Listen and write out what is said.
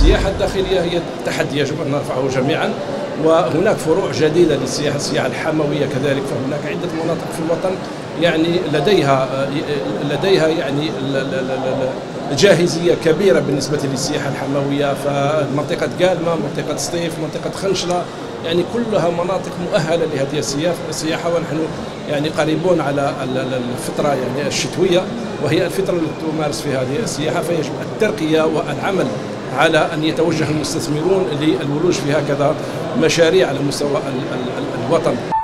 السياحة الداخلية هي تحدي يجب أن نرفعه جميعا، وهناك فروع جديدة للسياحة، السياحة الحموية كذلك. فهناك عدة مناطق في الوطن يعني لديها يعني جاهزية كبيرة بالنسبة للسياحة الحموية. فمنطقة قالمة، منطقة سطيف، منطقة خنشلة، يعني كلها مناطق مؤهلة لهذه السياحة. ونحن يعني قريبون على الفترة يعني الشتوية، وهي الفترة التي تمارس في هذه السياحة. فيجب الترقية والعمل على أن يتوجه المستثمرون للولوج في هكذا مشاريع على مستوى الوطن.